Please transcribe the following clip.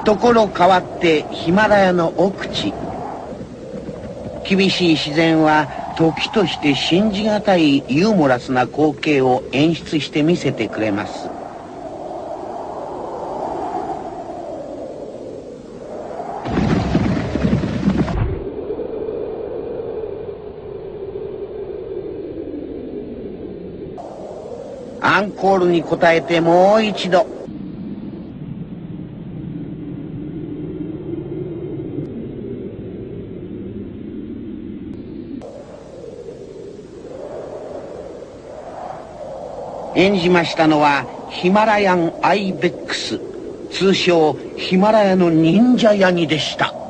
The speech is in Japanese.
ところ変わってヒマラヤの奥地、厳しい自然は時として信じがたいユーモラスな光景を演出して見せてくれます。アンコールに応えてもう一度。演じましたのはヒマラヤンアイベックス、通称ヒマラヤの忍者ヤギでした。